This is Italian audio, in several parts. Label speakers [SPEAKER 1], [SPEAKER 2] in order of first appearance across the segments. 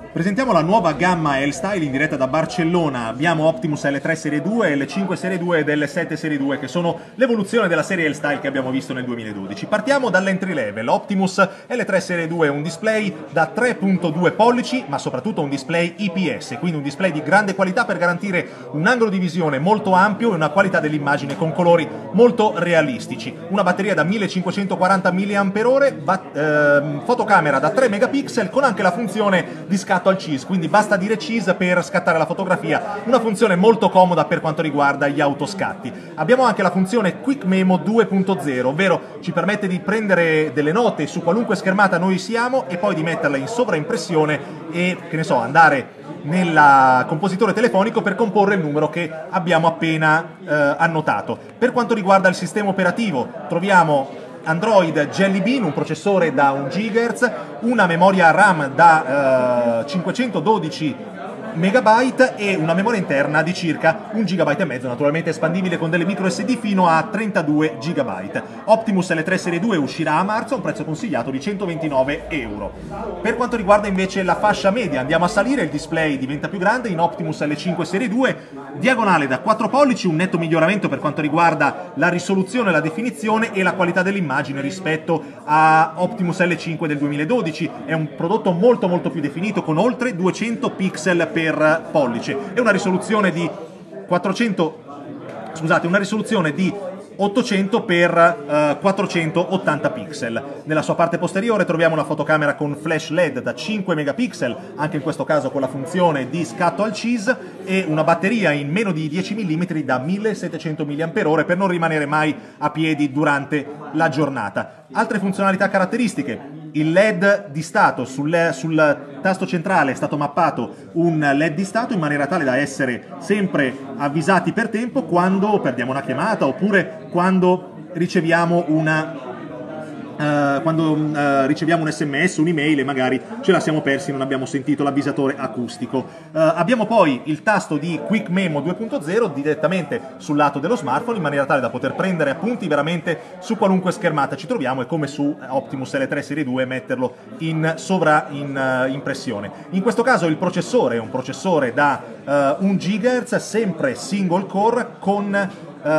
[SPEAKER 1] Presentiamo la nuova gamma L-Style in diretta da Barcellona. Abbiamo Optimus L3 Serie 2, L5 Serie 2 ed L7 Serie 2, che sono l'evoluzione della serie L-Style che abbiamo visto nel 2012. Partiamo dall'entry level. Optimus L3 Serie 2 è un display da 3.2 pollici, ma soprattutto un display IPS, quindi un display di grande qualità per garantire un angolo di visione molto ampio e una qualità dell'immagine con colori molto realistici. Una batteria da 1540 mAh, fotocamera da 3 megapixel con anche la funzione di scatto al CIS, quindi basta dire CIS per scattare la fotografia, una funzione molto comoda per quanto riguarda gli autoscatti. Abbiamo anche la funzione Quick Memo 2.0, ovvero ci permette di prendere delle note su qualunque schermata noi siamo e poi di metterle in sovraimpressione e, che ne so, andare nel compositore telefonico per comporre il numero che abbiamo appena annotato. Per quanto riguarda il sistema operativo, troviamo Android Jelly Bean, un processore da 1 GHz, una memoria RAM da 512 MB e una memoria interna di circa 1,5 GB, naturalmente espandibile con delle micro SD fino a 32 GB. Optimus L3 Serie 2 uscirà a marzo a un prezzo consigliato di 129 euro. Per quanto riguarda invece la fascia media, andiamo a salire, il display diventa più grande in Optimus L5 Serie 2, diagonale da 4 pollici, un netto miglioramento per quanto riguarda la risoluzione, la definizione e la qualità dell'immagine rispetto a Optimus L5 del 2012. È un prodotto molto più definito con oltre 200 pixel per pollice e una risoluzione di 800 x 480 pixel. Nella sua parte posteriore troviamo una fotocamera con flash LED da 5 megapixel, anche in questo caso con la funzione di scatto al CIS, e una batteria in meno di 10 mm da 1700 mAh per non rimanere mai a piedi durante la giornata. Altre funzionalità caratteristiche: il LED di stato, sul tasto centrale è stato mappato un LED di stato in maniera tale da essere sempre avvisati per tempo quando perdiamo una chiamata oppure quando riceviamo riceviamo un SMS, un'email e magari ce la siamo persi e non abbiamo sentito l'avvisatore acustico. Abbiamo poi il tasto di Quick Memo 2.0 direttamente sul lato dello smartphone in maniera tale da poter prendere appunti veramente su qualunque schermata ci troviamo e come su Optimus L3 Serie 2 metterlo in sovraimpressione. In questo caso il processore è un processore da 1 GHz, sempre single core con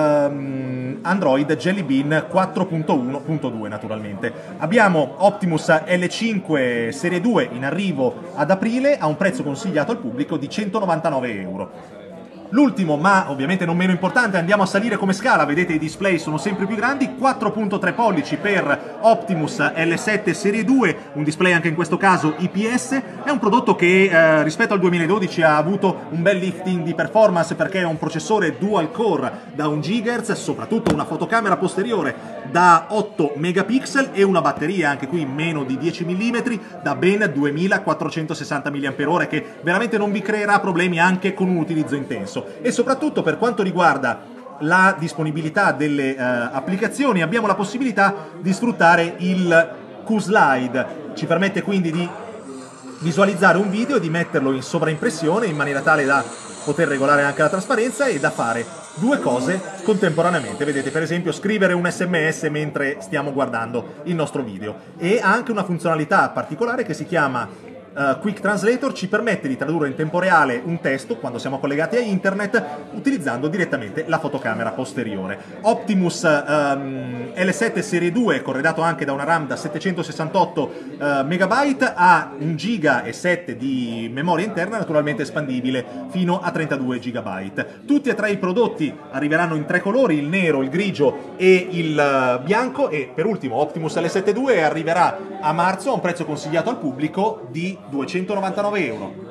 [SPEAKER 1] Android Jelly Bean 4.1.2 naturalmente. Abbiamo Optimus L5 Serie 2 in arrivo ad aprile a un prezzo consigliato al pubblico di 199 euro. L'ultimo, ma ovviamente non meno importante, andiamo a salire come scala, vedete i display sono sempre più grandi, 4.3 pollici per Optimus L7 Serie 2, un display anche in questo caso IPS, è un prodotto che rispetto al 2012 ha avuto un bel lifting di performance perché è un processore dual core da 1 GHz, soprattutto una fotocamera posteriore da 8 megapixel e una batteria anche qui meno di 10 mm da ben 2460 mAh che veramente non vi creerà problemi anche con un utilizzo intenso. E soprattutto per quanto riguarda la disponibilità delle applicazioni abbiamo la possibilità di sfruttare il Q-Slide, ci permette quindi di visualizzare un video e di metterlo in sovraimpressione in maniera tale da poter regolare anche la trasparenza e da fare due cose contemporaneamente. Vedete, per esempio, scrivere un SMS mentre stiamo guardando il nostro video, e ha anche una funzionalità particolare che si chiama Quick Translator, ci permette di tradurre in tempo reale un testo quando siamo collegati a internet utilizzando direttamente la fotocamera posteriore. Optimus L7 Serie 2, corredato anche da una RAM da 768 MB, ha 1,7 GB di memoria interna, naturalmente espandibile fino a 32 GB. Tutti e tre i prodotti arriveranno in 3 colori, il nero, il grigio e il bianco, e per ultimo Optimus L7 II arriverà a marzo a un prezzo consigliato al pubblico di 299 euro.